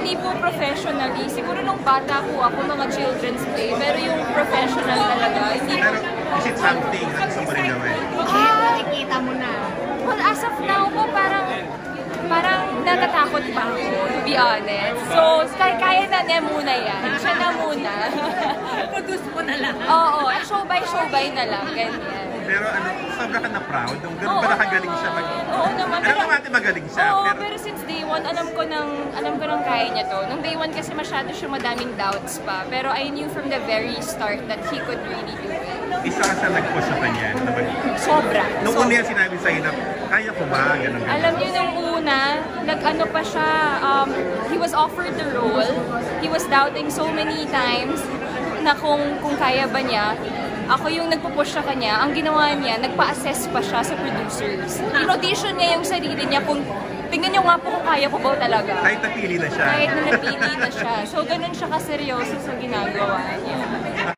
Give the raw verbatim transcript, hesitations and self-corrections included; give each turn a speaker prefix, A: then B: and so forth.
A: hindi po professionally. Siguro nung bata po ako, mga children's play. Pero yung professional talaga, hindi po.
B: Pero is it something na gusto mo rin gawin?
A: Ah,
C: nakikita mo na.
A: Well, as of now po, parang parang natatakot pa ako, to be honest. So, kaya, kaya na niya muna yan. Siya na muna.
C: Produce mo na lang.
A: Oo, at show by show by na lang, ganyan.
B: Pero ano, sobra ka na proud? Nung ganun ba nakagaling siya mag...
A: Oo naman.
B: Alam naman natin magaling siya.
A: Oo,
B: pero...
A: pero since day one, alam ko nang, alam ko nang kaya niya to. Nung day one kasi masyado siya madaming doubts pa. Pero I knew from the very start that he could really do it.
B: Isa ka sa nag-push sa kanya. Naman.
A: Sobra.
B: Nung
A: sobra.
B: una yan sinabi sa'yo na, kaya ko ba? Ganun, ganun.
A: Alam niyo nung una, nag-ano pa siya, um, he was offered the role. He was doubting so many times na kung, kung kaya ba niya. Ako yung nagpo-push sa kanya, ang ginawa niya, nagpa-assess pa siya sa producers. In-audition niya yung sarili niya kung, tingnan niyo nga po kung kaya ko ba talaga.
B: Kahit napili na siya.
A: Kahit na napili na siya. So, ganun siya kaseryoso sa ginagawa niya.